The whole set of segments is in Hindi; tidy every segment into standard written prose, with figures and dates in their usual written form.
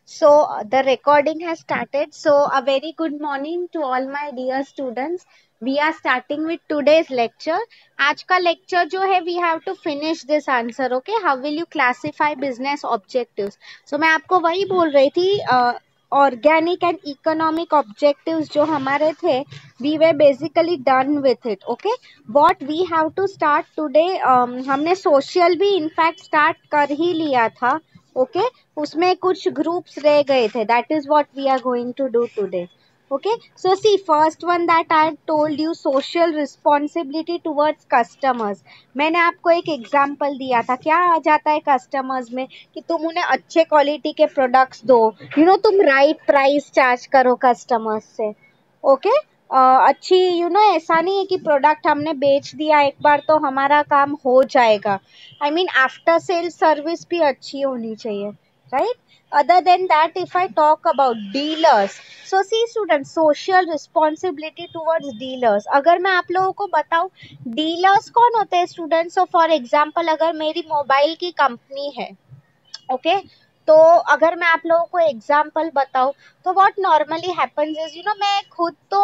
The recording has started. So, a very good morning to all my dear students. We are starting with today's lecture. आज का lecture जो है we have to finish this answer. Okay, how will you classify business objectives? So मैं आपको वही बोल रही थी organic and economic objectives जो हमारे थे we were basically done with it. Okay, what we have to start today, हमने social भी in fact start कर ही लिया था. ओके उसमें कुछ ग्रुप्स रह गए थे. That is what we are going to do today. Okay so see first one that I told you social responsibility towards customers. मैंने आपको एक एग्जांपल दिया था. क्या आ जाता है कस्टमर्स में कि तुम उन्हें अच्छे क्वालिटी के प्रोडक्ट्स दो. तुम राइट प्राइस चार्ज करो कस्टमर्स से. ओके अच्छी ऐसा नहीं है कि प्रोडक्ट हमने बेच दिया एक बार तो हमारा काम हो जाएगा. I mean after sale service भी अच्छी होनी चाहिए, right. Other than that if I talk about dealers, so see student social responsibility towards dealers. अगर मैं आप लोगों को बताऊं डीलर्स कौन होते हैं स्टूडेंट्स. सो फॉर एग्जांपल अगर मेरी मोबाइल की कंपनी है, ओके तो अगर मैं आप लोगों को एग्जांपल बताऊं तो व्हाट नॉर्मली हैपेंस इज मैं खुद तो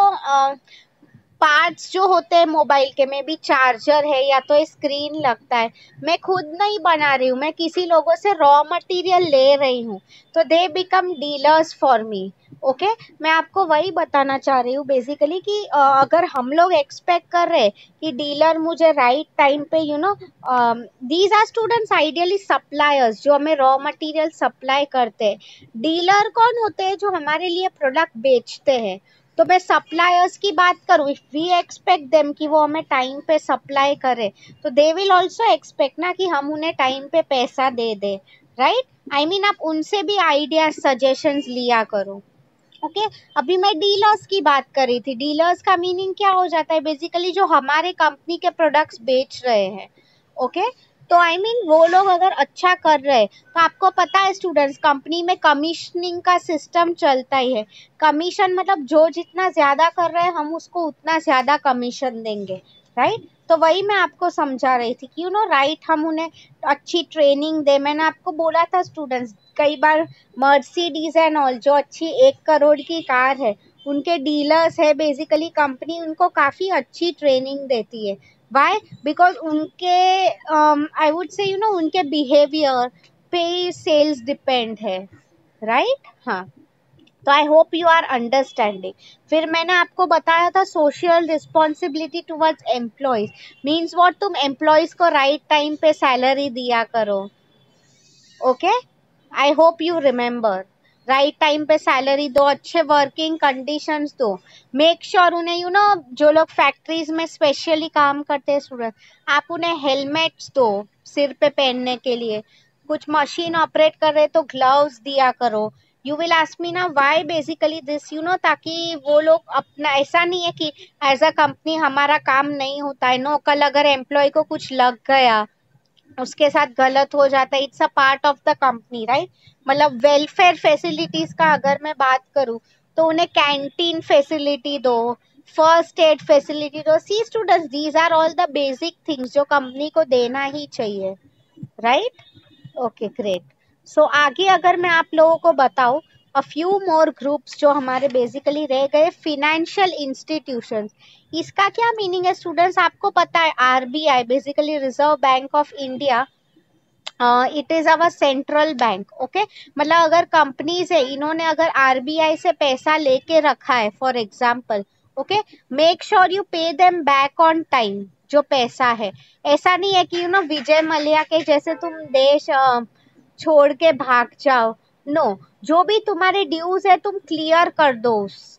पार्ट्स जो होते हैं मोबाइल के में भी चार्जर है या तो स्क्रीन लगता है, मैं खुद नहीं बना रही हूँ, मैं किसी लोगों से रॉ मटेरियल ले रही हूँ. तो they become dealers for me. Okay मैं आपको वही बताना चाह रही हूँ बेसिकली कि अगर हम लोग एक्सपेक्ट कर रहे हैं कि डीलर मुझे राइट टाइम पे these are students ideally suppliers जो हमें रॉ मटेरियल सप्लाई करते हैं. डीलर कौन होते हैं जो हमारे लिए प्रोडक्ट बेचते हैं. तो मैं सप्लायर्स की बात करूँ, इफ वी एक्सपेक्ट देम कि वो हमें टाइम पे सप्लाई करे तो दे विल ऑल्सो एक्सपेक्ट ना कि हम उन्हें टाइम पे पैसा दे दे, राइट. आई मीन आप उनसे भी आइडिया सजेशंस लिया करो. ओके अभी मैं डीलर्स की बात कर रही थी. डीलर्स का मीनिंग क्या हो जाता है बेसिकली जो हमारे कंपनी के प्रोडक्ट्स बेच रहे हैं. ओके तो आई मीन वो लोग अगर अच्छा कर रहे हैं तो आपको पता है स्टूडेंट्स कंपनी में कमीशनिंग का सिस्टम चलता ही है. कमीशन मतलब जो जितना ज्यादा कर रहे हैं हम उसको उतना ज्यादा कमीशन देंगे, राइट. तो वही मैं आपको समझा रही थी कि राइट हम उन्हें अच्छी ट्रेनिंग दे. मैंने आपको बोला था स्टूडेंट्स कई बार मर्सिडीज एंड ऑल जो अच्छी 1 करोड़ की कार है उनके डीलर्स है बेसिकली कंपनी उनको काफी अच्छी ट्रेनिंग देती है. वाई बिकॉज उनके आई वुड से उनके बिहेवियर पे सेल्स डिपेंड है, राइट. हाँ तो I hope you are understanding. फिर मैंने आपको बताया था social responsibility towards employees means what तुम एम्प्लॉयज को राइट टाइम पे सैलरी दिया करो. Okay I hope you remember. Right time पे सैलरी दो, अच्छे वर्किंग कंडीशंस दो. मेक श्योर उन्हें जो लोग फैक्ट्रीज में स्पेशली काम करते हैं स्टूडेंट आप उन्हें हेलमेट्स दो सिर पे पहनने के लिए. कुछ मशीन ऑपरेट कर रहे तो ग्लव्स दिया करो. यू विल आस्क मी ना व्हाई बेसिकली दिस ताकि वो लोग अपना ऐसा नहीं है कि एज अ कंपनी हमारा काम नहीं होता है. नो कल अगर एम्प्लॉय को कुछ लग गया उसके साथ गलत हो जाता है, it's a part of the company, right. मतलब वेलफेयर फैसिलिटीज का अगर मैं बात करूं तो उन्हें कैंटीन फैसिलिटी दो, फर्स्ट एड फैसिलिटी दो. See students these are all the basic things जो कंपनी को देना ही चाहिए, राइट. Okay great. सो आगे अगर मैं आप लोगों को बताऊं अ फ्यू मोर ग्रुप्स जो हमारे बेसिकली रह गए. फिनेंशियल इंस्टीट्यूशंस, इसका क्या मीनिंग है स्टूडेंट्स आपको पता है. RBI basically Reserve Bank of India, it is our central bank. Okay मतलब अगर कंपनीज है इन्होंने अगर आरबीआई से पैसा लेके रखा है for example, okay make sure you pay them back on time जो पैसा है. ऐसा नहीं है कि विजय मल्ल्या के जैसे तुम देश छोड़ के भाग जाओ. नो जो भी तुम्हारे ड्यूज है तुम क्लियर कर दो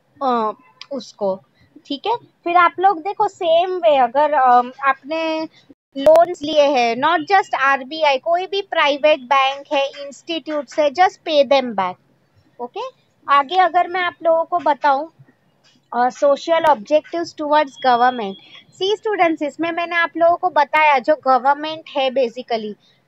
उसको, ठीक है. फिर आप लोग देखो सेम वे अगर आपने लोन्स लिए हैं, नॉट जस्ट आरबीआई, कोई भी प्राइवेट बैंक है इंस्टीट्यूट है, just pay them back. Okay आगे अगर मैं आप लोगों को बताऊं social objectives towards government. See students इसमें मैंने आप लोगों को बताया जो गवर्नमेंट है बेसिकली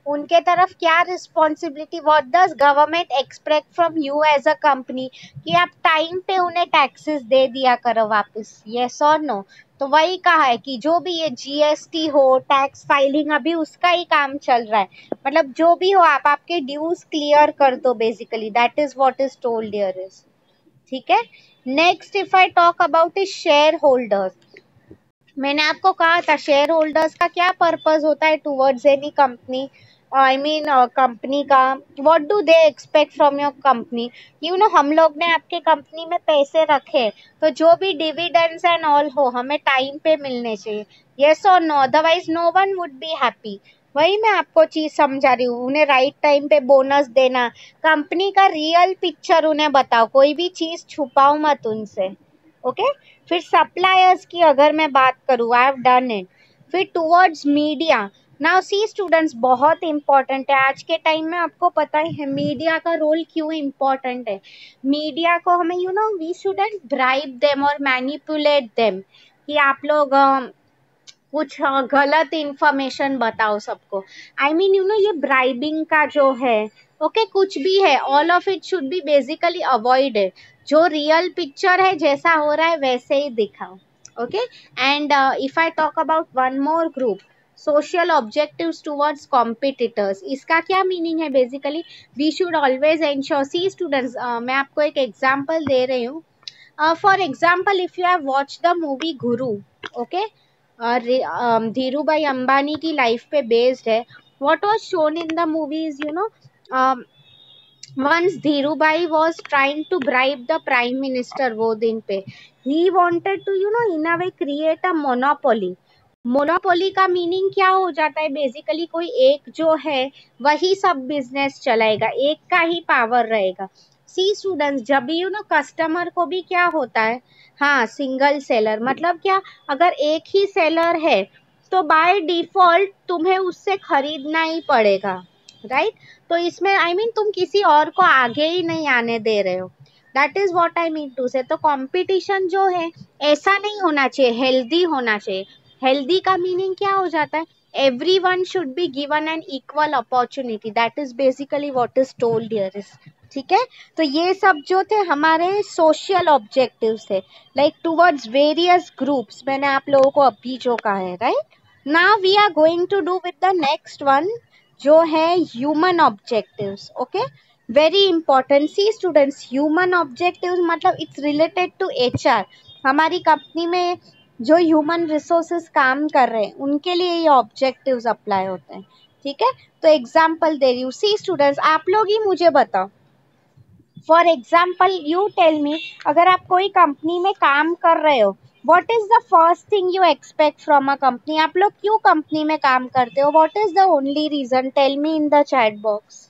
उनके तरफ क्या responsibility, what does government expect from you as a company, कि आप टाइम पे उन्हें टैक्सेस दे दिया करो वापस, यस और नो। तो वही कहा है कि जो भी ये जीएसटी हो, टैक्स फाइलिंग, अभी उसका ही काम चल रहा है, मतलब जो भी हो आप आपके ड्यूज क्लियर कर दो basically, that is what is told here is. ठीक है। Next if I talk about is shareholders, मैंने आपको कहा था शेयर होल्डर्स का क्या पर्पस होता है towards any company, I mean company का, what do they expect from your company. You know हम लोग ने आपके कंपनी में पैसे रखे, तो जो भी डिविडेंड्स एंड ऑल हो हमें टाइम पे मिलने चाहिए, यस और no, otherwise no one would be happy. वही मैं आपको चीज समझा रही हूँ, उन्हें राइट टाइम पे बोनस देना, कंपनी का रियल पिक्चर उन्हें बताओ, कोई भी चीज छुपाओ मत उनसे। ओके। फिर सप्लायर्स की अगर मैं बात करूँ, आई हैव डन इट। फिर towards media, now see students, बहुत इंपॉर्टेंट है आज के टाइम में, आपको पता ही है मीडिया का रोल क्यों इम्पोर्टेंट है। मीडिया को हमें वी शुडंट ब्राइब देम और मैनिपुलेट देम, कि आप लोग कुछ गलत इंफॉर्मेशन बताओ सबको। आई मीन ये ब्राइबिंग का जो है, ओके कुछ भी है, all of it should be basically avoided. जो रियल पिक्चर है जैसा हो रहा है वैसे ही दिखाओ। Okay. And if I talk about one more group, social objectives towards competitors, इसका क्या मीनिंग है basically, we should always ensure, see students मैं आपको एक एग्जांपल दे रही हूँ। For example, if you have watched the movie Guru, okay, Dhiru भाई अंबानी की लाइफ पे बेस्ड है। What was shown in the movie is, um, once Dhiru भाई was trying to bribe the prime minister, वो दिन पे he wanted to in a way create a monopoly. Monopoly का मीनिंग क्या हो जाता है बेसिकली, कोई एक जो है वही सब बिजनेस चलाएगा, एक का ही पावर रहेगा। सी स्टूडेंट्स, जब भी कस्टमर को भी क्या होता है, हाँ सिंगल सेलर, मतलब क्या, अगर एक ही सेलर है तो बाय डिफॉल्ट तुम्हें उससे खरीदना ही पड़ेगा, राइट। तो इसमें तुम किसी और को आगे ही नहीं आने दे रहे हो, that is what I mean to say. तो कंपटीशन जो है ऐसा नहीं होना चाहिए, हेल्दी होना चाहिए। हेल्दी का मीनिंग क्या हो जाता है, everyone should be given an equal opportunity, that is basically what is told here is। ठीक है। तो ये सब जो थे हमारे सोशल ऑब्जेक्टिव्स थे, लाइक टुवर्ड्स वेरियस ग्रुप्स, मैंने आप लोगों को अभी जो कहा है, right. Now we are going to do with the next one, जो है human objectives. Okay, very important. See students, human objectives मतलब इट्स रिलेटेड टू एचआर, हमारी कंपनी में जो ह्यूमन रिसोर्सेज काम कर रहे हैं उनके लिए ये ऑब्जेक्टिव्स अप्लाई होते हैं। ठीक है। तो एग्जाम्पल दे रही हूँ, सी स्टूडेंट्स आप लोग ही मुझे बताओ, for example you tell me, अगर आप कोई कंपनी में काम कर रहे हो, what is the first thing you expect from a company, आप लोग क्यों कंपनी में काम करते हो, what is the only reason, tell me in the chat box.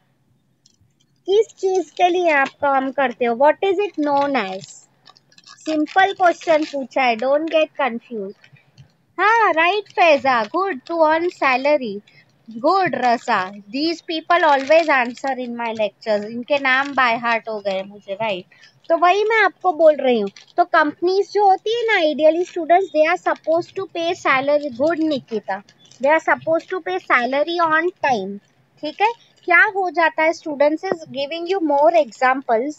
किस चीज के लिए आप काम करते हो, what is it known as, simple question पूछा है, डोंट गेट कंफ्यूज। हाँ right Faiza, good, to earn salary, good Raza, these people always answer in my lectures, इनके नाम बाय हार्ट हो गए मुझे, राइट। तो वही मैं आपको बोल रही हूँ, तो कंपनीज जो होती है ना, ideally students they are suppose to pay salary, good Nikita, they are suppose to pay salary on time. ठीक है। क्या हो जाता है students, is giving you more examples,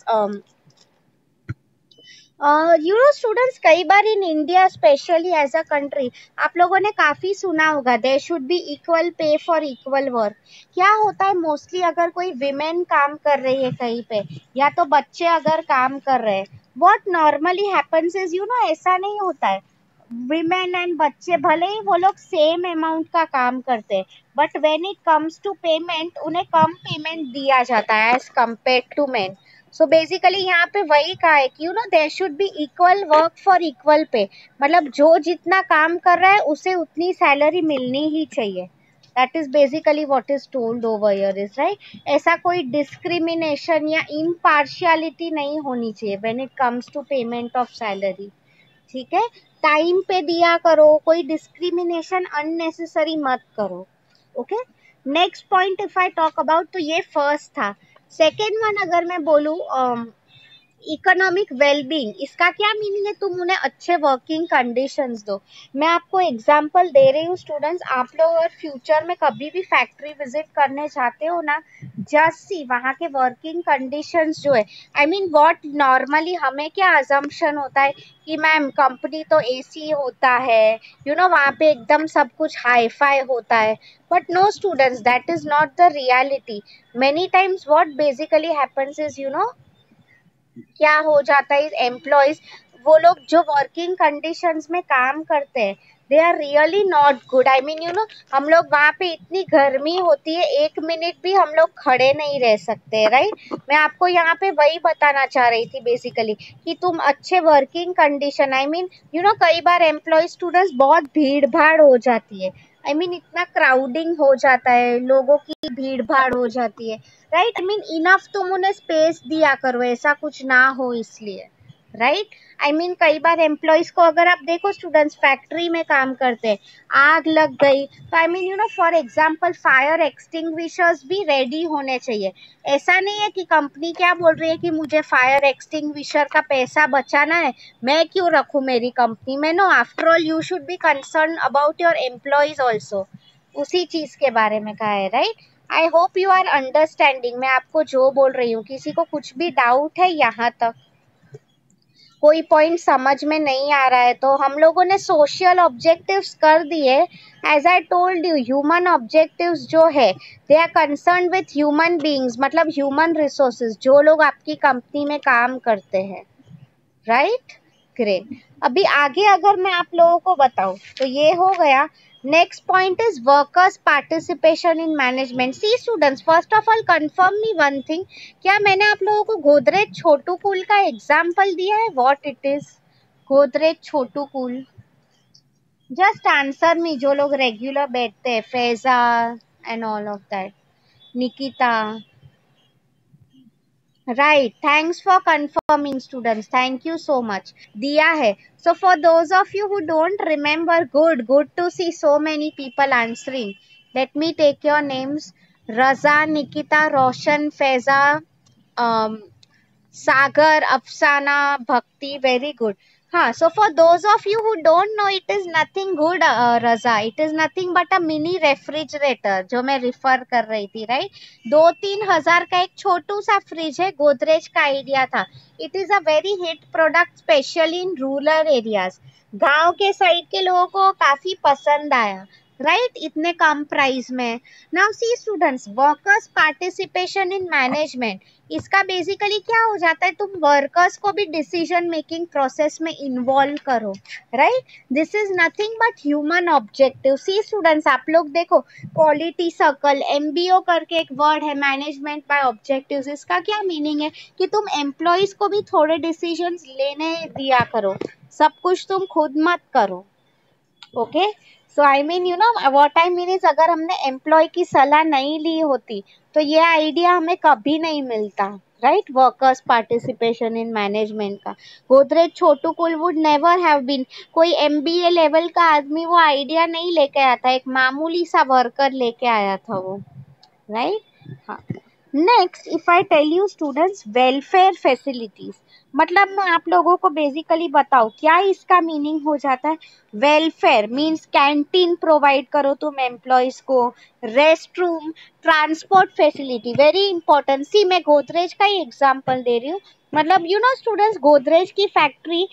students, कई बार in India specially as a country, आप लोगों ने काफी सुना होगा, there should be equal pay for equal work. क्या होता है मोस्टली, अगर कोई विमेन काम कर रही है कहीं पे, या तो बच्चे अगर काम कर रहे हैं, व्हाट नॉर्मली हैपेंस इज, ऐसा नहीं होता है, विमेन एंड बच्चे भले ही वो लोग सेम अमाउंट का काम करते हैं, but when it comes to payment उन्हें कम पेमेंट दिया जाता है as compare to men. So basically यहाँ पे वही कहा है कि there should be equal work for equal pay, मतलब जो जितना काम कर रहा है उसे उतनी सैलरी मिलनी ही चाहिए, that is basically what is told over here is, right. ऐसा कोई डिस्क्रिमिनेशन या इम्पार्शियलिटी नहीं होनी चाहिए when it comes to payment of salary. ठीक है। टाइम पे दिया करो, कोई डिस्क्रिमिनेशन अननेसेसरी मत करो। Okay. Next point if I talk about, तो ये फर्स्ट था। सेकेंड वन अगर मैं बोलूँ, इकोनॉमिक वेलबींग, इसका क्या मीनिंग है? तुम उन्हें अच्छे वर्किंग कंडीशंस दो। मैं आपको एग्जांपल दे रही हूँ स्टूडेंट्स, आप लोग अगर फ्यूचर में कभी भी फैक्ट्री विजिट करने जाते हो ना, जस्ट सी वहाँ के वर्किंग कंडीशंस जो है, आई मीन व्हाट नॉर्मली हमें क्या अजम्पशन होता है कि मैम कंपनी तो एसी होता है, वहाँ पे एकदम सब कुछ हाई फाई होता है, but no students, that is not the reality. Many times what basically happens is क्या हो जाता है, एम्प्लॉयज, वो लोग जो वर्किंग कंडीशंस में काम करते हैं, they are really not good. I mean हम लोग वहाँ पे इतनी गर्मी होती है, 1 मिनट भी हम लोग खड़े नहीं रह सकते, राइट। मैं आपको यहाँ पे वही बताना चाह रही थी बेसिकली कि तुम अच्छे वर्किंग कंडीशन, आई मीन कई बार एम्प्लॉय स्टूडेंट्स बहुत भीड़ भाड़ हो जाती है, आई मीन इतना क्राउडिंग हो जाता है, लोगों की भीड़ भाड़ हो जाती है, राइट। आई मीन इनफ तुम उन्हें स्पेस दिया करो, ऐसा कुछ ना हो इसलिए, राइट। आई मीन कई बार एम्प्लॉयज को अगर आप देखो स्टूडेंट्स, फैक्ट्री में काम करते हैं, आग लग गई तो I mean for example fire extinguishers भी रेडी होने चाहिए। ऐसा नहीं है कि कंपनी क्या बोल रही है कि मुझे फायर एक्सटिंग्विशर का पैसा बचाना है, मैं क्यों रखूं मेरी कंपनी में। No, after all you should be concern about your employees also, उसी चीज के बारे में कहा है, right. I hope you are understanding मैं आपको जो बोल रही हूँ। किसी को कुछ भी डाउट है यहाँ तक, कोई पॉइंट समझ में नहीं आ रहा है तो हम लोगों ने सोशल ऑब्जेक्टिव्स कर दिए। As I told you, human objectives जो है, they are concern with human beings, मतलब ह्यूमन रिसोर्सेज, जो लोग आपकी कंपनी में काम करते हैं, राइट। ग्रेट। अभी आगे अगर मैं आप लोगों को बताऊं तो ये हो गया। Next point is workers participation in management. See students, first of all confirm me one thing, क्या मैंने आप लोगों को गोदरेज छोटू कूल का एग्जाम्पल दिया है? What it is Godrej Chotu cool? Just answer me, जो लोग रेगुलर बैठते हैं, Faiza and all of that, Nikita, right. Thanks for confirming students, thank you so much, दिया है। So for those of you who don't remember, good to see so many people answering. Let me take your names, Raza, Nikita, Roshan, Faiza, Sagar, Afsana, Bhakti, very good. हाँ, so for those of you who don't know, it is nothing good, Raza, it is nothing but a mini refrigerator जो मैं रिफर कर रही थी, राइट। 2-3 हजार का एक छोटू सा फ्रिज है, गोदरेज का आइडिया था। It is a very hit product, specially in rural areas. गांव के साइड के लोगों को काफी पसंद आया, राइट, इतने कम प्राइस में। Now see students, workers participation in management, इसका बेसिकली क्या हो जाता है, तुम वर्कर्स को भी डिसीजन मेकिंग प्रोसेस में इन्वॉल्व करो, right. This is nothing but human objective. See students, आप लोग देखो, क्वालिटी सर्कल, एमबीओ करके एक वर्ड है, मैनेजमेंट बाय ऑब्जेक्टिव्स, इसका क्या मीनिंग है कि तुम एम्प्लॉयज को भी थोड़े डिसीजंस लेने दिया करो, सब कुछ तुम खुद मत करो, okay. So I mean what I mean is, अगर हमने एम्प्लॉय की सलाह नहीं ली होती तो ये आइडिया हमें कभी नहीं मिलता, right. Workers participation in management का Godrej Chotu cool would never have been, कोई एमबीए लेवल का आदमी वो आइडिया नहीं लेके आया था, एक मामूली सा वर्कर लेके आया था वो, राइट। हाँ, next if I tell you students, welfare facilities, मतलब मैं आप लोगों को बेसिकली बताऊं क्या इसका मीनिंग हो जाता है। वेलफेयर मींस कैंटीन प्रोवाइड करो तुम एम्प्लॉयज को, rest room, transport facility, very important. See मैं गोदरेज का ही एग्जांपल दे रही हूँ, मतलब स्टूडेंट्स, गोदरेज की फैक्ट्री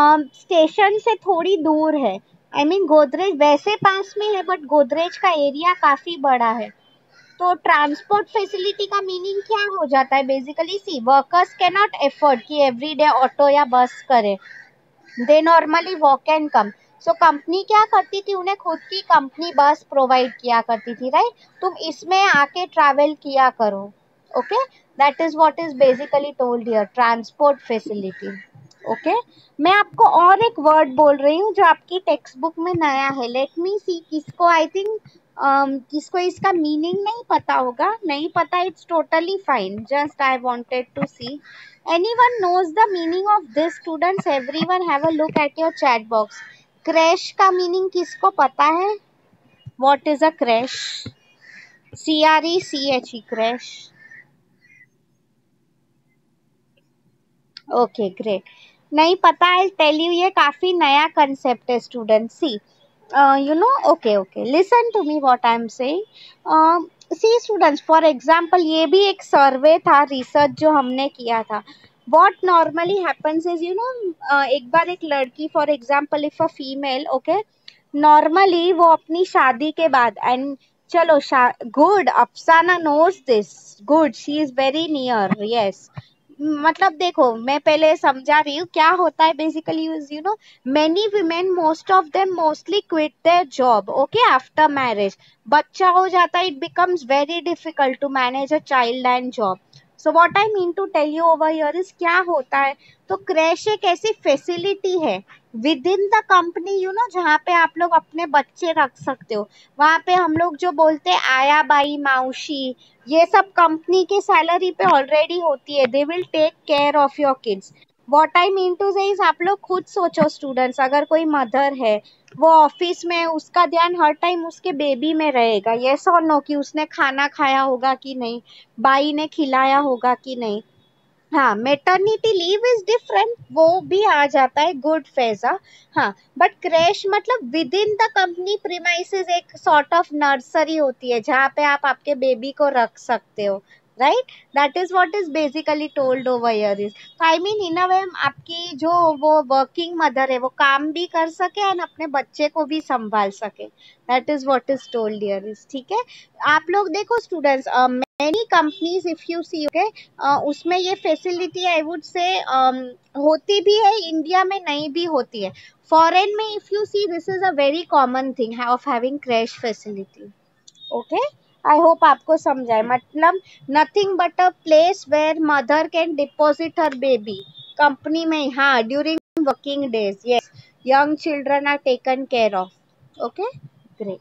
स्टेशन से थोड़ी दूर है, आई मीन गोदरेज वैसे पास में है बट गोदरेज का एरिया काफी बड़ा है। तो ट्रांसपोर्ट फैसिलिटी का मीनिंग क्या हो जाता है basically, see workers can not afford कि एवरीडे ऑटो या बस करे, they normally walk and come. So company क्या करती थी, उन्हें खुद की कंपनी बस प्रोवाइड किया करती थी, राइट। तुम इसमें आके ट्रैवल किया करो, okay. That is what is basically told here, transport facility, okay. मैं आपको और एक वर्ड बोल रही हूँ जो आपकी टेक्स्ट बुक में नया है, लेट मी सी, किसको आई थिंक किसको इसका मीनिंग नहीं पता होगा, नहीं पता, it's totally fine, just I wanted to see, anyone knows the meaning of this students, everyone have a look at your chat box। Creche का मीनिंग किसको पता है? what is a crash? CRECHE, creche. Okay great. नहीं पता, आई टेल यू, ये काफी नया कंसेप्ट है student. See you know, okay okay, listen to me what I am saying. See students, for example ये भी एक सर्वे था, रिसर्च जो हमने किया था। What normally happens is, you know, एक बार एक लड़की, for example if a female, okay, normally वो अपनी शादी के बाद, एंड चलो good, Afsana knows this, good, she is very near, yes. मतलब देखो, मैं पहले समझा रही हूँ क्या होता है basically, you know, many women, most of them mostly quit their job, okay, after marriage. बच्चा हो जाता है, it becomes very difficult to manage a child and job. So what I mean to tell you over here is क्या होता है, तो क्रैश एक ऐसी फैसिलिटी है with in the company, you know, जहाँ पे आप लोग अपने बच्चे रख सकते हो। वहाँ पे हम लोग जो बोलते हैं आया बाई माउशी, ये सब कंपनी के सैलरी पे ऑलरेडी होती है। They will take care of your kids. What I mean to say is, आप लोग खुद सोचो स्टूडेंट्स, अगर कोई मदर है, वो ऑफिस में, उसका ध्यान हर टाइम उसके बेबी में रहेगा, यस और नो, कि उसने खाना खाया होगा कि नहीं, बाई ने खिलाया होगा कि नहीं। हाँ, मेटर्निटी लीव इज डिफरेंट, वो भी आ जाता है गुड फेज। हाँ, बट क्रैश मतलब with in the company premises एक सॉर्ट ऑफ नर्सरी होती है जहाँ पे आप आपके बेबी को रख सकते हो, right. That is what is basically told over here is. तो आई मीन इन अ वे, आपकी जो वो वर्किंग मदर है, वो काम भी कर सके एंड अपने बच्चे को भी संभाल सके। That is what is told here is, ठीक है। आप लोग देखो students, many companies if you see, okay, उसमें ये फैसिलिटी आई वुड से होती भी है, इंडिया में नहीं भी होती है। फॉरेन में if you see, this is a very common thing of having creche facility, okay. I hope आपको समझाए, मतलब nothing but a place where mother can deposit her baby, company में, हाँ, during working days, yes, young children are taken care of, okay, great.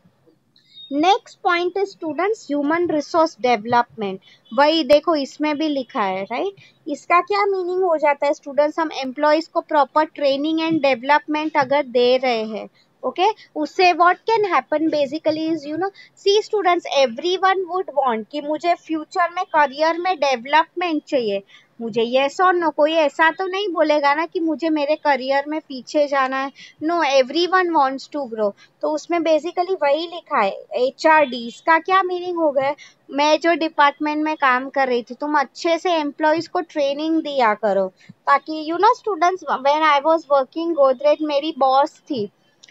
Next point is students human resource development. वही देखो इसमें भी लिखा है, राइट। इसका क्या मीनिंग हो जाता है स्टूडेंट्स, हम एम्प्लॉयज को प्रॉपर ट्रेनिंग एंड डेवलपमेंट अगर दे रहे हैं, ओके, उससे what can happen basically is, you know, see students, everyone would want कि मुझे फ्यूचर में करियर में डेवलपमेंट चाहिए, मुझे यस और नो, कोई ऐसा तो नहीं बोलेगा ना कि मुझे मेरे करियर में पीछे जाना है। No, everyone wants to grow. तो उसमें बेसिकली वही लिखा है, HRD, इसका क्या मीनिंग हो गया, मैं जो डिपार्टमेंट में काम कर रही थी, तुम अच्छे से एम्प्लॉयज को ट्रेनिंग दिया करो, ताकि you know students, when I was working Godrej, मेरी बॉस थी,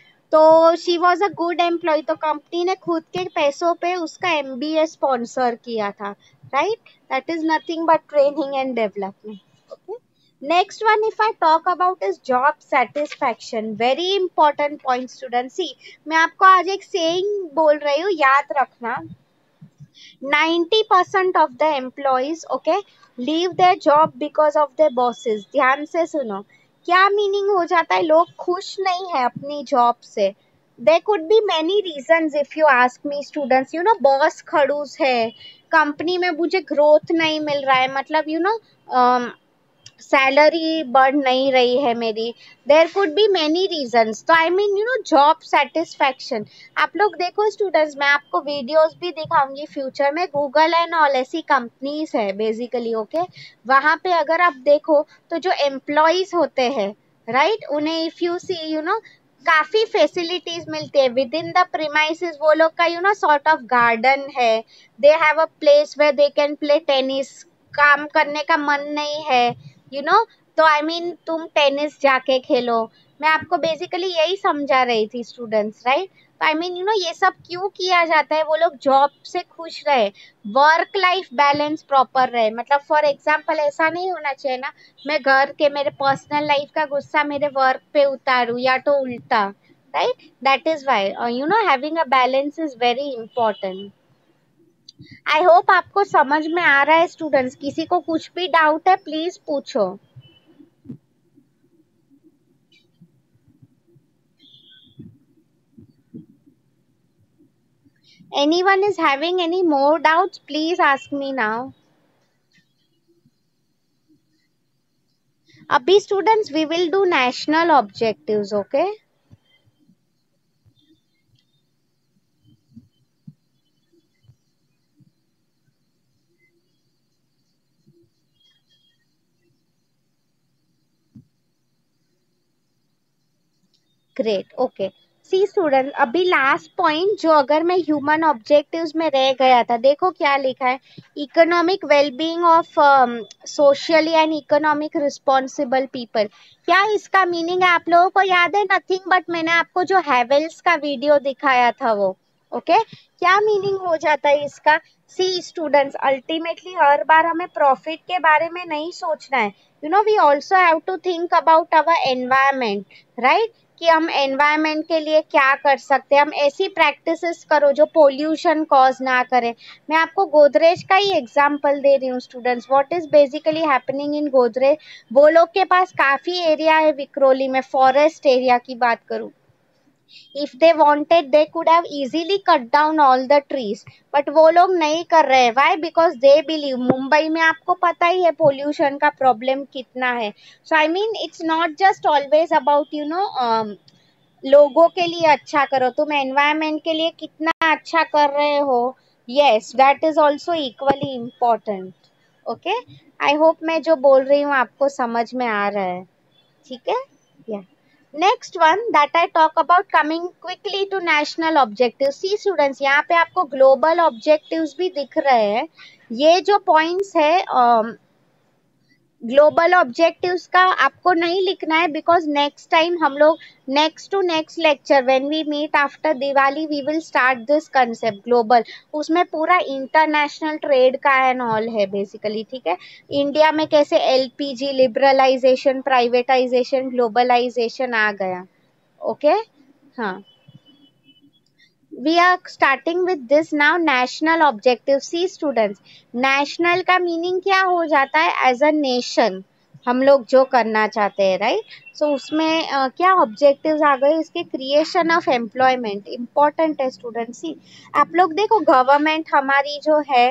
तो she was a good employ, तो कंपनी ने खुद के पैसों पे उसका MBA स्पॉन्सर किया था, right. That is nothing but training and development, okay. Next one if I talk about is job satisfaction, very important point student. See, मैं आपको आज एक सेइंग बोल रही हूँ, याद रखना, 90% of the employees, okay, leave their job because of their bosses। ध्यान से सुनो, क्या मीनिंग हो जाता है, लोग खुश नहीं है अपनी जॉब से। there could be many reasons if you ask me students, you know, boss खड़ूस है, कंपनी में मुझे ग्रोथ नहीं मिल रहा है, मतलब यू नो, सैलरी बढ़ नहीं रही है मेरी, there could be many reasons. तो I mean you know, job satisfaction, आप लोग देखो स्टूडेंट्स, मैं आपको वीडियोस भी दिखाऊंगी फ्यूचर में, गूगल एंड ऑल ऐसी कंपनीज है बेसिकली, ओके। वहां पे अगर आप देखो, तो जो एम्प्लॉयज होते हैं, राइट, उन्हें if you see, you know, काफी फैसिलिटीज मिलती है विद इन द प्रीमाइसेस। वो लोग का you know sort of garden है, they have a place where they can play tennis, काम करने का मन नहीं है, यू नो, तो आई मीन तुम टेनिस जाके खेलो। मैं आपको बेसिकली यही समझा रही थी स्टूडेंट्स, राइट। तो आई मीन यू नो, ये सब क्यों किया जाता है, वो लोग जॉब से खुश रहे, वर्क लाइफ बैलेंस प्रॉपर रहे। मतलब फॉर एग्जाम्पल ऐसा नहीं होना चाहिए ना, मैं घर के मेरे पर्सनल लाइफ का गुस्सा मेरे वर्क पे उतारू, या तो उल्टा, right. That is why you know, having a balance is very important. I hope आपको समझ में आ रहा है स्टूडेंट्स, किसी को कुछ भी डाउट है प्लीज पूछो। Anyone is having any more doubts, please ask me now. Abhi students, we will do national objectives, okay? Great, okay. See student, अभी लास्ट पॉइंट जो अगर मैं ह्यूमन ऑब्जेक्टिव्स में रह गया था, देखो क्या लिखा है, economic wellbeing of socially and economic responsible people. क्या इसका मीनिंग है आप लोगों को याद है? नथिंग बट मैंने आपको जो हैवेल्स का वीडियो दिखाया था वो, ओके। क्या मीनिंग हो जाता है इसका? सी स्टूडेंट्स, अल्टीमेटली हर बार हमें प्रॉफिट के बारे में नहीं सोचना है। You know, we also have to think about our environment, right? कि हम एनवायरमेंट के लिए क्या कर सकते हैं। हम ऐसी प्रैक्टिसेस करो जो पोल्यूशन कॉज ना करें। मैं आपको गोदरेज का ही एग्जांपल दे रही हूँ students. What is basically happening in Godrej, वो लोग के पास काफी एरिया है विक्रोली में, फॉरेस्ट एरिया की बात करूँ। if they wanted they could have easily cut down all the trees, but वो लोग नहीं कर रहे हैं। why? because they believe, Mumbai में आपको पता ही है पोल्यूशन का प्रॉब्लम कितना है। so I mean it's not just always about लोगों के लिए अच्छा करो, तुम एनवायरमेंट के लिए कितना अच्छा कर रहे हो, yes that is also equally important, okay? I hope मैं जो बोल रही हूँ आपको समझ में आ रहा है, ठीक है? या next one that I talk about, coming quickly to national objectives. See students, यहाँ पे आपको ग्लोबल ऑब्जेक्टिव्स भी दिख रहे हैं। ये जो पॉइंट्स है ग्लोबल ऑब्जेक्टिव्स का आपको नहीं लिखना है, बिकॉज नेक्स्ट टाइम हम लोग next to next lecture when we meet after Diwali we will start this concept global. उसमें पूरा इंटरनेशनल ट्रेड का एंड ऑल है बेसिकली, ठीक है? इंडिया में कैसे एलपीजी लिबरलाइजेशन, प्राइवेटाइजेशन, ग्लोबलाइजेशन आ गया, ओके? हाँ, we are starting with this now, national objective। see students, national का meaning क्या हो जाता है? as a nation हम लोग जो करना चाहते हैं, राइट? सो उसमें क्या ऑब्जेक्टिव्स आ गए इसके? क्रिएशन ऑफ एम्प्लॉयमेंट इंपॉर्टेंट है स्टूडेंट्स। सी आप लोग देखो, गवर्नमेंट हमारी जो है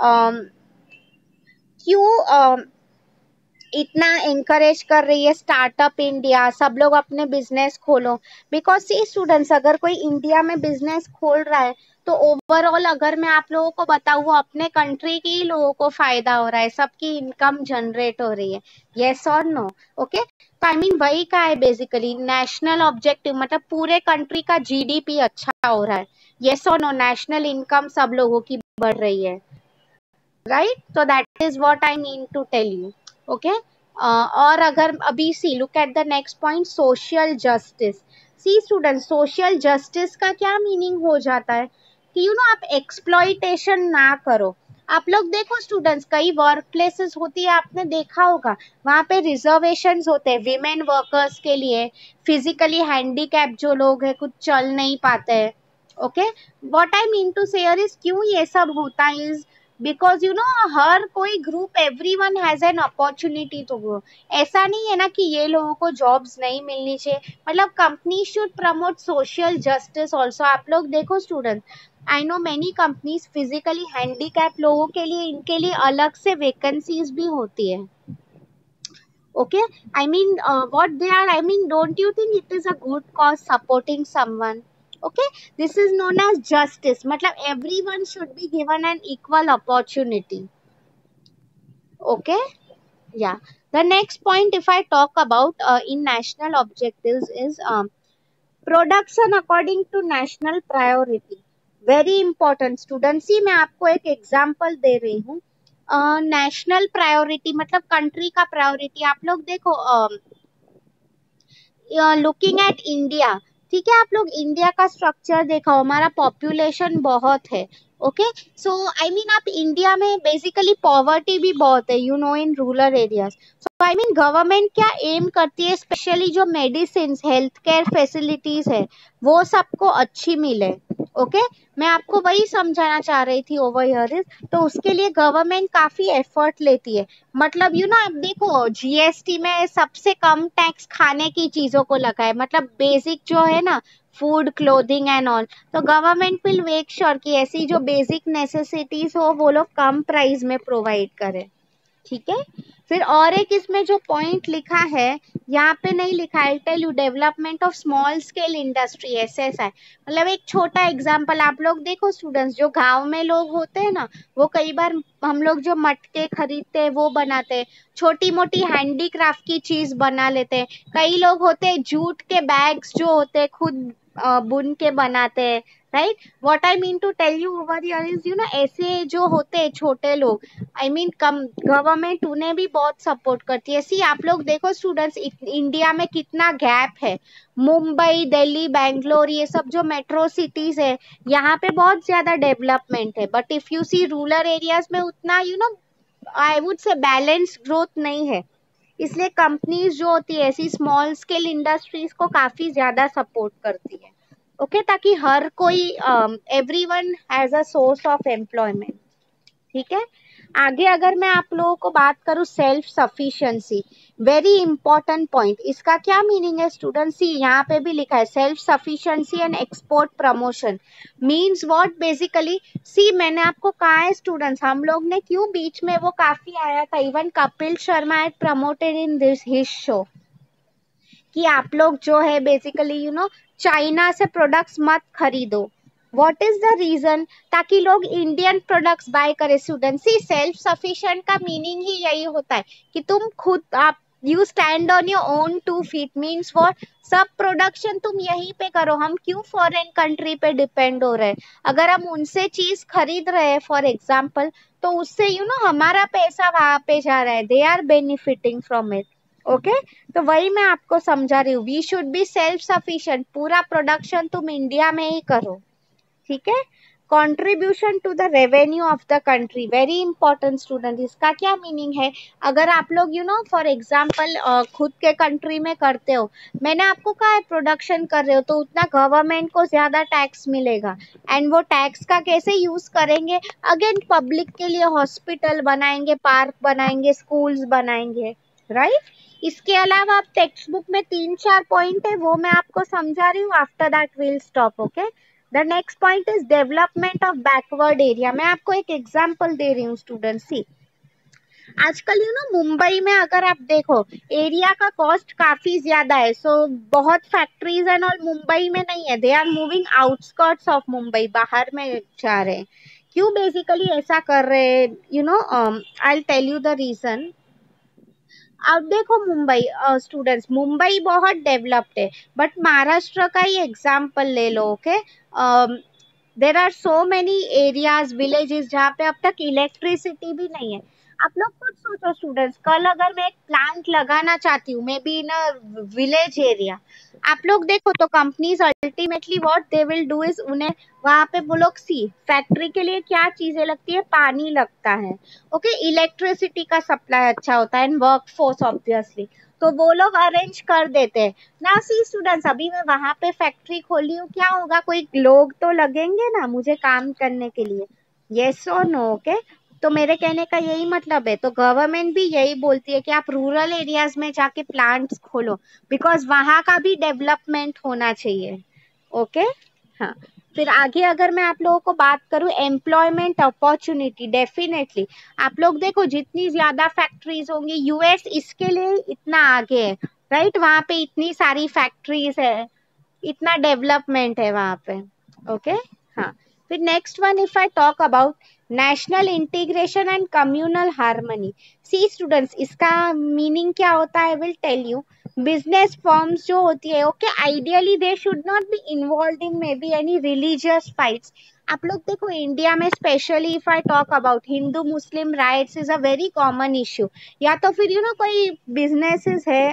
क्यों इतना एंकरेज कर रही है स्टार्टअप इंडिया, सब लोग अपने बिजनेस खोलो। बिकॉज सी स्टूडेंट्स, अगर कोई इंडिया में बिजनेस खोल रहा है तो ओवरऑल अगर मैं आप लोगों को बताऊँ, वो अपने कंट्री के ही लोगों को फायदा हो रहा है, सबकी इनकम जनरेट हो रही है। येस और नो? ओके, तो आई मीन वही का है बेसिकली नेशनल ऑब्जेक्टिव, मतलब पूरे कंट्री का जीडीपी अच्छा हो रहा है। येस और नो? नेशनल इनकम सब लोगों की बढ़ रही है, right? so that is what I mean to tell you, okay? और अगर अभी see look at the next point, social justice. See student, social justice का क्या मीनिंग हो जाता है? कि आप एक्सप्लॉइटेशन ना करो। आप लोग देखो स्टूडेंट्स, कई वर्क प्लेसेस होती है, आपने देखा होगा, वहां पे रिजर्वेशंस होते हैं विमेन वर्कर्स के लिए, फिजिकली हैंडीकैप जो लोग हैं, कुछ चल नहीं पाते हैं, okay? What I mean to say is, क्यों ये सब होता है? इज बिकॉज हर कोई group, everyone has an opportunity to grow. ऐसा नहीं है ना कि ये लोगों को जॉब्स नहीं मिलनी चाहिए, मतलब company should promote social justice also. आप लोग देखो student, I know many companies physically handicap लोगों के लिए, इनके लिए अलग से वैकेंसीज भी होती है, okay? I mean what they are, I mean don't you think it is a good cause supporting someone? Okay, this is known as justice, matlab everyone should be given an equal opportunity, okay? Yeah, the next point if I talk about in national objectives is production according to national priority, very important students। सी मैं आपको एक एग्जांपल दे रही हूँ। नेशनल प्रायोरिटी मतलब कंट्री का प्रायोरिटी। आप लोग देखो, लुकिंग एट इंडिया, ठीक है? आप लोग इंडिया का स्ट्रक्चर देखो, हमारा पॉपुलेशन बहुत है, ओके? सो आई मीन आप इंडिया में बेसिकली पॉवर्टी भी बहुत है, in rural areas. So I mean government क्या एम करती है, स्पेशली जो मेडिसिन, हेल्थ केयर फैसिलिटीज है, वो सबको अच्छी मिले, ओके? मैं आपको वही समझाना चाह रही थी ओवर हियर इज, तो उसके लिए गवर्नमेंट काफी एफर्ट लेती है। मतलब आप देखो, जीएसटी में सबसे कम टैक्स खाने की चीजों को लगा है, मतलब बेसिक जो है ना, फूड, क्लोथिंग एंड ऑल। तो गवर्नमेंट विल मेक श्योर कि ऐसी जो बेसिक नेसेसिटीज हो वो लोग कम प्राइस में प्रोवाइड करे, ठीक है। फिर और एक इसमें जो पॉइंट लिखा है, यहाँ पे नहीं लिखा है, tell you development of small scale industry, ऐसे ऐसा है। मतलब एक छोटा एग्जांपल आप लोग देखो स्टूडेंट्स, जो गांव में लोग होते हैं ना, वो कई बार हम लोग जो मटके खरीदते हैं वो बनाते हैं, छोटी मोटी हैंडीक्राफ्ट की चीज बना लेते हैं। कई लोग होते हैं जूट के बैग्स जो होते हैं खुद बुन के बनाते हैं, right. What I mean to tell you over here is, you know, ऐसे जो होते हैं छोटे लोग, आई मीन कम, गवर्नमेंट उन्हें भी बहुत सपोर्ट करती है। सी आप लोग देखो स्टूडेंट्स, इंडिया में कितना गैप है। मुंबई, दिल्ली, बैंगलोर, ये सब जो मेट्रो सिटीज है, यहाँ पे बहुत ज्यादा डेवलपमेंट है, but if you see rural areas में उतना, you know, I would say balance growth नहीं है। इसलिए कंपनीज जो होती है ऐसी स्मॉल स्केल इंडस्ट्रीज को काफी ज्यादा सपोर्ट करती है, ओके, ताकि हर कोई, everyone has a source of employment. ठीक है। आगे अगर मैं आप लोगों को बात करूं self sufficiency, very important point, इसका क्या मीनिंग है स्टूडेंट? सी यहाँ पे भी लिखा है self sufficiency and export promotion means what basically. See मैंने आपको कहा है स्टूडेंट्स, हम लोग ने क्यों बीच में वो काफी आया था, even Kapil Sharma had promoted in this his show, कि आप लोग जो है बेसिकली, यू नो, चाइना से प्रोडक्ट्स मत खरीदो। What is the reason? ताकि लोग इंडियन प्रोडक्ट्स बाय करें। स्टूडेंट सी सेल्फ सफिशिएंट का मीनिंग ही यही होता है कि तुम खुद, आप, you stand on your own 2 feet, means what, सब प्रोडक्शन तुम यहीं पे करो। हम क्यों फॉरेन कंट्री पे डिपेंड हो रहे हैं? अगर हम उनसे चीज खरीद रहे हैं फॉर एग्जाम्पल, तो उससे, यू नो, हमारा पैसा वहां पे जा रहा है, they are benefiting from it, okay. तो वही मैं आपको समझा रही हूँ, we should be self sufficient, पूरा प्रोडक्शन तुम इंडिया में ही करो, ठीक है। Contribution to the revenue of the country, very important student, इसका क्या मीनिंग है? अगर आप लोग, यू नो, फॉर एग्जांपल खुद के कंट्री में करते हो, मैंने आपको कहा है प्रोडक्शन कर रहे हो, तो उतना गवर्नमेंट को ज्यादा टैक्स मिलेगा, एंड वो टैक्स का कैसे यूज करेंगे? अगेन पब्लिक के लिए हॉस्पिटल बनाएंगे, पार्क बनाएंगे, स्कूल्स बनाएंगे, राइट। इसके अलावा आप टेक्स्ट बुक में 3-4 पॉइंट है, वो मैं आपको समझा रही हूँ, after that will stop, okay. The next point is development of backward area. मैं आपको एक एग्जांपल दे रही हूँ स्टूडेंट, सी आजकल, यू नो, मुंबई में अगर आप देखो, एरिया का कॉस्ट काफी ज्यादा है, सो बहुत फैक्ट्रीज एंड ऑल मुंबई में नहीं है, they are moving outskirts of Mumbai, बाहर में जा रहे हैं। क्यों बेसिकली ऐसा कर रहे हैं, you know, I tell you the reason. अब देखो मुंबई, स्टूडेंट्स, मुंबई बहुत डेवलप्ड है, बट महाराष्ट्र का ही एग्जाम्पल ले लो, okay. There are so many areas, villages, जहाँ पे अब तक इलेक्ट्रिसिटी भी नहीं है। आप लोग खुद सोचो स्टूडेंट्स, कल अगर मैं एक प्लांट लगाना चाहती हूँ, maybe in a village area, आप लोग देखो तो companies ultimately what they will do is, उन्हें वहां पे वो लोग, सी फैक्ट्री के लिए क्या चीजें लगती है, पानी लगता है, ओके, इलेक्ट्रिसिटी का सप्लाई अच्छा होता है, एंड वर्क फोर्स ऑब्वियसली, तो वो लोग अरेंज कर देते हैं ना। सी स्टूडेंट्स, अभी मैं वहां पे फैक्ट्री खोली हूँ, क्या होगा, कोई लोग तो लगेंगे ना मुझे काम करने के लिए, यस और नो, ओके। तो मेरे कहने का यही मतलब है, तो गवर्नमेंट भी यही बोलती है कि आप रूरल एरियाज में जाके प्लांट्स खोलो, बिकॉज वहां का भी डेवलपमेंट होना चाहिए, ओके। हाँ, फिर आगे अगर मैं आप लोगों को बात करूं एम्प्लॉयमेंट अपॉर्चुनिटी, डेफिनेटली आप लोग देखो जितनी ज्यादा फैक्ट्रीज होंगी, यूएस इसके लिए इतना आगे है, राइट, वहां पे इतनी सारी फैक्ट्रीज है, इतना डेवलपमेंट है वहां पे, ओके। हाँ, फिर next one, if I talk about national integration and communal harmony. See students, इसका मीनिंग क्या होता है, will tell you. Business firms जो होती है, okay, ideally they should not be involve in maybe any religious fights. आप लोग देखो इंडिया में specially if I talk about Hindu Muslim riots is a very common issue, या तो फिर, यू नो, कोई बिजनेसेस है,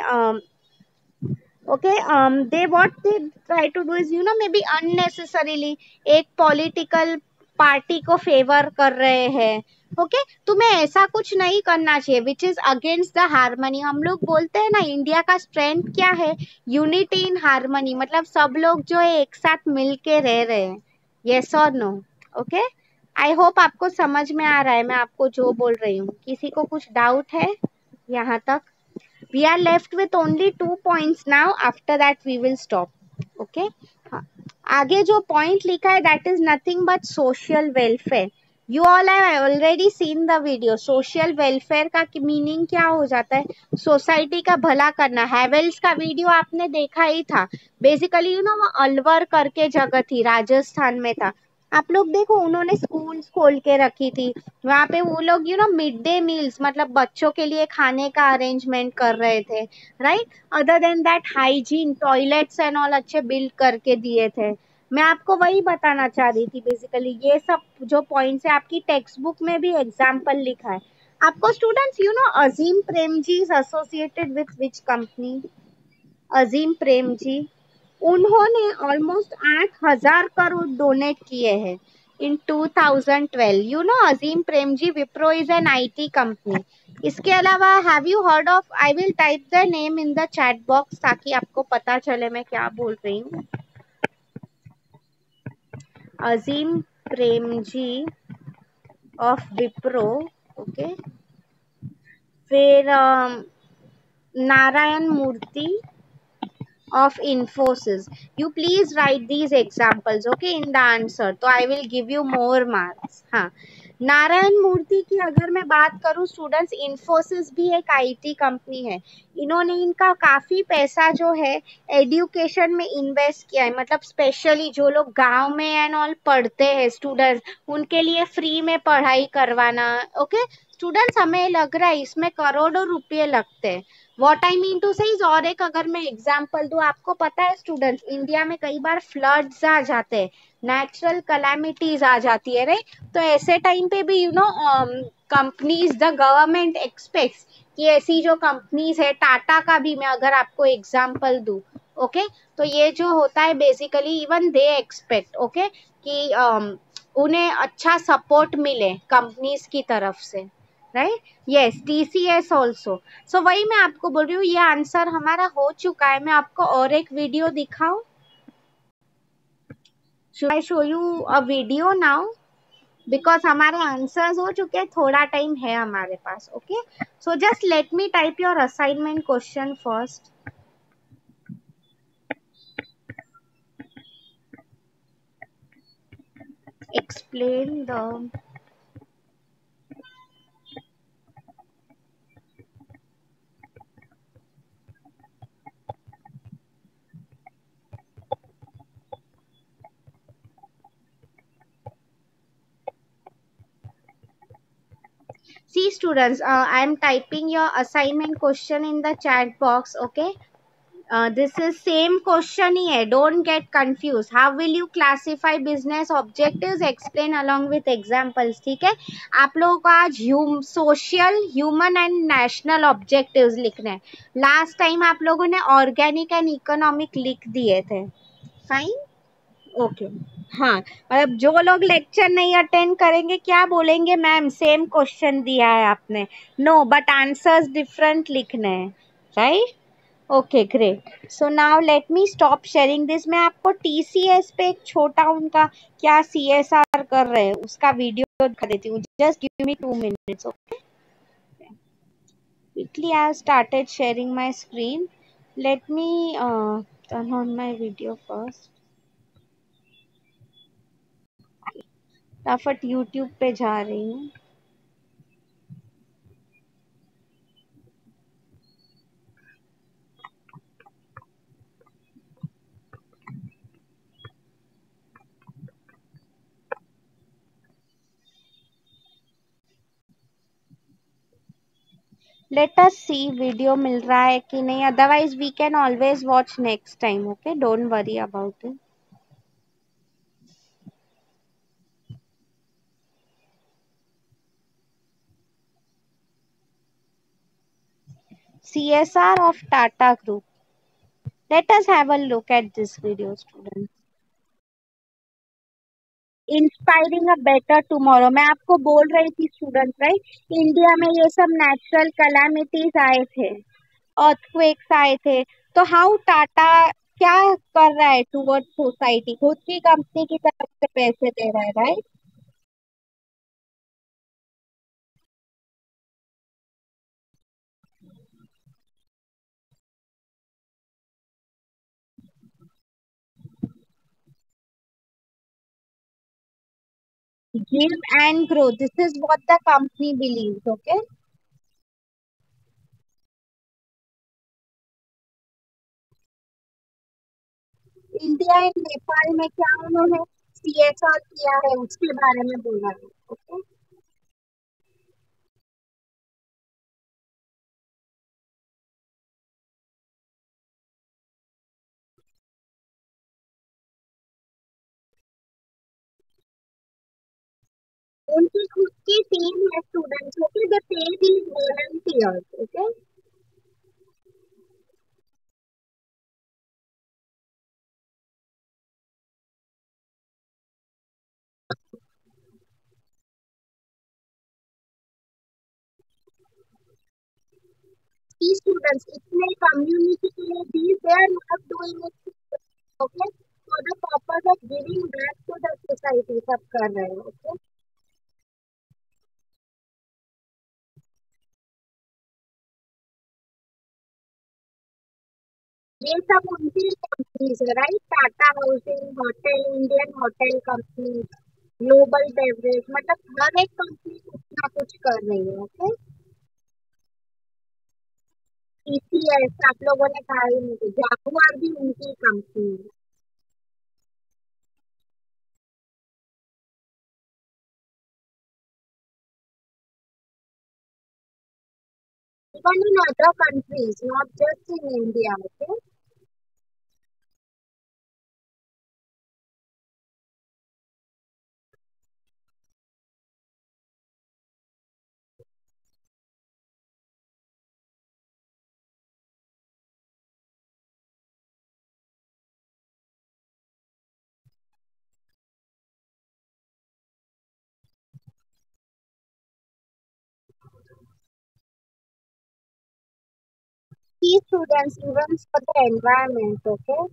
okay, they what they try to do is, you know, maybe unnecessarily एक पॉलिटिकल पार्टी को फेवर कर रहे हैं, ओके, तुम्हें ऐसा कुछ नहीं करना चाहिए which is against the harmony. हम लोग बोलते हैं ना इंडिया का स्ट्रेंथ क्या है, यूनिटी इन हार्मनी, मतलब सब लोग जो है एक साथ मिलके रह रहे हैं, यस और नो, ओके। आई होप आपको समझ में आ रहा है मैं आपको जो बोल रही हूँ, किसी को कुछ डाउट है यहाँ तक? We are left with only 2 points now. After that, we will stop. Okay. हाँ, आगे जो पॉइंट लिखा है that is nothing but social welfare, you all have already seen the video. Social welfare का मीनिंग क्या हो जाता है? सोसाइटी का भला करना। हैवेल्स का वीडियो आपने देखा ही था। बेसिकली यू नो वो अलवर करके जगह थी, राजस्थान में था। आप लोग देखो, उन्होंने स्कूल्स खोल के रखी थी। वहां पे वो लोग you know mid day meals मतलब बच्चों के लिए खाने का अरेंजमेंट कर रहे थे, right. Other than that hygiene, toilets and all अच्छे बिल्ड करके दिए थे। मैं आपको वही बताना चाह रही थी। बेसिकली ये सब जो पॉइंट्स है आपकी टेक्स्ट बुक में भी एग्जाम्पल लिखा है आपको। Students you know Azim Premji is associated with which company? Azim Premji, उन्होंने ऑलमोस्ट 8,000 करोड़ डोनेट किए हैं in 2012। You know Azim Premji, Wipro is an IT company. इसके अलावा have you heard of, I will type the name in the chat box ताकि आपको पता चले मैं क्या बोल रही हूँ। Azim Premji of Wipro, okay. फिर नारायण मूर्ति of Infosys. You please write these examples, okay, in the answer. तो I will give you more marks. हाँ, नारायण मूर्ति की अगर मैं बात करूं स्टूडेंट्स, इन्फोसिस भी एक आईटी कंपनी है। इन्होंने इनका काफी पैसा जो है एजुकेशन में इन्वेस्ट किया है। मतलब स्पेशली जो लोग गांव में एंड ऑल पढ़ते हैं स्टूडेंट्स, उनके लिए फ्री में पढ़ाई करवाना। ओके स्टूडेंट्स, हमें लग रहा है इसमें करोड़ों रुपए लगते हैं। What I mean to say is, और एक अगर मैं एग्जाम्पल दूं, आपको पता है स्टूडेंट्स इंडिया में कई बार फ्लड्स आ जाते हैं, नेचुरल कैलामिटीज आ जाती है, राइट। तो ऐसे टाइम पे भी you know companies, the government expects कि ऐसी जो कंपनीज है, टाटा का भी मैं अगर आपको एग्जाम्पल दूं, ओके तो ये जो होता है basically even they expect, okay कि उन्हें अच्छा सपोर्ट मिले कंपनीज की तरफ से, right. Yes, TCS also. So वही मैं आपको बोल रही हूँ, ये आंसर हमारा हो चुका है। मैं आपको और एक वीडियो दिखाऊं? Should I show you a video now? Because हमारे आंसर्स हो चुके हैं, थोड़ा टाइम है हमारे पास। Okay so just let me type your assignment question first. Explain the See students, I am typing your assignment question in the chat box. Okay, this is same question ही है, don't get confused. How will you classify business objectives? Explain along with examples. ठीक है, आप लोगों को आज social, human and national objectives लिखने हैं। लास्ट टाइम आप लोगों ने ऑर्गेनिक एंड इकोनॉमिक लिख दिए थे, फाइन, ओके। हाँ मतलब जो लोग लेक्चर नहीं अटेंड करेंगे क्या बोलेंगे, मैम सेम क्वेश्चन दिया है आपने, नो बट आंसर्स डिफरेंट लिखने हैं, right. Okay great. So now let me stop sharing this. मैं आपको टीसीएस पे एक छोटा उनका क्या सीएसआर कर रहे हैं उसका वीडियो दिखा देती हूँ। Just give me 2 minutes, okay. Quickly I have started sharing my screen. Let me turn on my video first. फटाफट यूट्यूब पे जा रही हूँ। लेट अस सी वीडियो मिल रहा है कि नहीं, otherwise we can always watch next time, okay don't worry about it. CSR of Tata Group. Let us have a look at this video, students. Inspiring a better tomorrow, मैं आपको बोल रही थी स्टूडेंट्स, राइट। इंडिया में ये सब नेचुरल कैलामिटीज आए थे, अर्थक्वेक्स आए थे, तो हाउ टाटा क्या कर रहा है टुवर्ड्स सोसाइटी, खुद की कंपनी की तरफ से पैसे दे रहा है, right. Give and grow. This is what the company believes. Okay. India and Nepal में क्या उन्होंने सीएसआर किया है उसके बारे में बोला है. ओके. उनकी खुद की टीम है students. Okay. They pay these volunteers. Okay. These students इतने कम्युनिटी के लिए भी they are not doing it. Okay. For the purpose of giving back to the society सब कर रहे हैं. ओके. ये सब उनकी कंपनीज है right. Tata housing, hotel, Indian hotel company, global beverage, मतलब हर एक कंपनी कुछ ना कुछ कर रही है. ओके. टीसीएस आप लोगों ने कहा ही नहीं. जागुआर भी उनकी कंपनी है. Even in other countries, not just in India. Okay. These students even for the environment. Okay.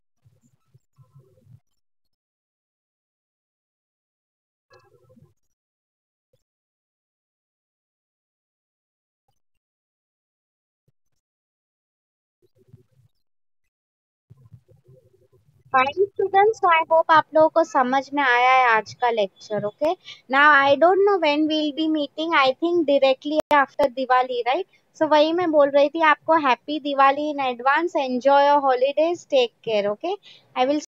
Fine students. तो आई होप आप लोगों को समझ में आया है आज का lecture. Okay. Now I don't know when we'll be meeting. I think directly after Diwali right. So वही मैं बोल रही थी आपको happy Diwali in advance. Enjoy your holidays. Take care. Okay. I will